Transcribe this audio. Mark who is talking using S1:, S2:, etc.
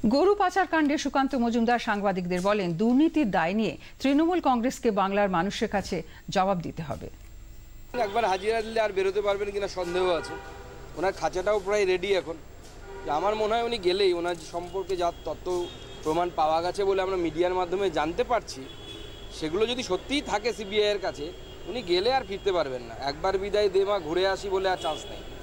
S1: গরু পাচার কাণ্ডে সুকান্ত মজুমদার সাংবাদিকদের বলেন, দুর্নীতির দায় নিয়ে তৃণমূল কংগ্রেসকে বাংলার মানুষের কাছে জবাব দিতে হবে।
S2: একবার হাজিরা দিলে আর বেরোতে পারবেন কিনা সন্দেহ আছে। ওনার খাঁচাটাও প্রায় রেডি এখন। আমার মনে হয় উনি গেলেই ওনার সম্পর্কে যা তথ্য প্রমাণ পাওয়া গেছে বলে আমরা মিডিয়ার মাধ্যমে জানতে পারছি, সেগুলো যদি সত্যিই থাকে সিবিআইয়ের কাছে, উনি গেলে আর ফিরতে পারবেন না। একবার বিদায় দে মা, ঘুরে আসি বলে আর চান্স নেই।